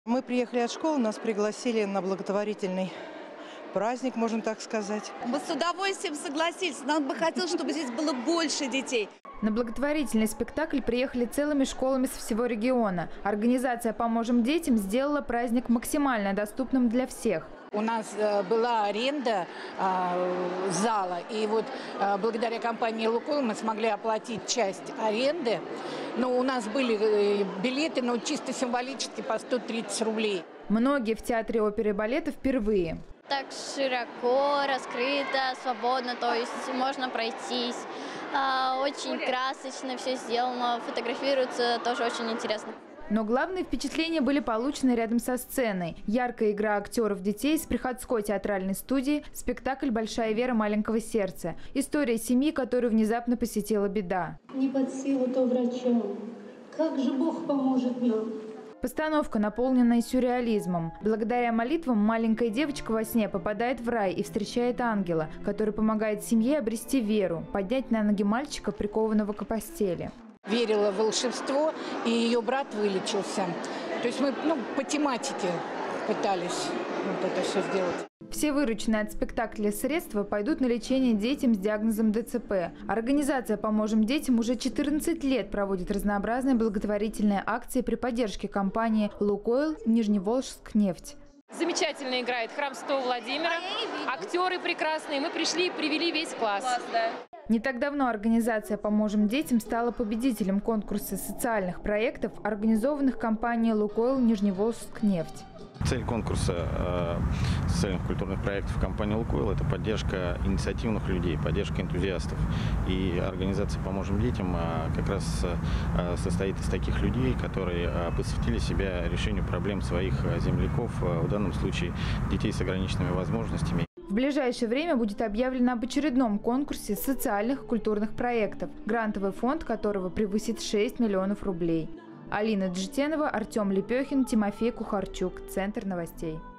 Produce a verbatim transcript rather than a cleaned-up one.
Мы приехали от школы, нас пригласили на благотворительный праздник, можно так сказать. Мы с удовольствием согласились. Нам бы хотелось, чтобы здесь было больше детей. На благотворительный спектакль приехали целыми школами со всего региона. Организация «Поможем детям» сделала праздник максимально доступным для всех. У нас была аренда э, зала, и вот э, благодаря компании «Лукойл» мы смогли оплатить часть аренды. Но у нас были билеты, но чисто символически по сто тридцать рублей. Многие в театре оперы и балета впервые. Так широко, раскрыто, свободно, то есть можно пройтись. Очень красочно все сделано, фотографируется тоже очень интересно. Но главные впечатления были получены рядом со сценой. Яркая игра актеров детей с приходской театральной студии, спектакль «Большая вера маленького сердца». История семьи, которую внезапно посетила беда. Не под силу то врачам. Как же Бог поможет нам? Постановка, наполненная сюрреализмом. Благодаря молитвам маленькая девочка во сне попадает в рай и встречает ангела, который помогает семье обрести веру, поднять на ноги мальчика, прикованного к постели. Верила в волшебство, и ее брат вылечился. То есть мы ну, по тематике пытались вот это все сделать. Все вырученные от спектакля средства пойдут на лечение детям с диагнозом дэ цэ пэ. Организация «Поможем детям» уже четырнадцать лет проводит разнообразные благотворительные акции при поддержке компании «Лукойл» Нижневолжскнефть. Замечательно играет храм Святого Владимира. Актеры прекрасные. Мы пришли и привели весь класс. класс да. Не так давно организация «Поможем детям» стала победителем конкурса социальных проектов, организованных компанией «Лукойл» Нижневолжскнефть. Цель конкурса э, социальных культурных проектов компании «Лукойл» – это поддержка инициативных людей, поддержка энтузиастов. И организация «Поможем детям» э, как раз э, состоит из таких людей, которые э, посвятили себя решению проблем своих земляков, э, в данном случае детей с ограниченными возможностями. В ближайшее время будет объявлено об очередном конкурсе социальных и культурных проектов, грантовый фонд которого превысит шесть миллионов рублей. Алина Джитенова, Артем Лепехин, Тимофей Кухарчук. Центр новостей.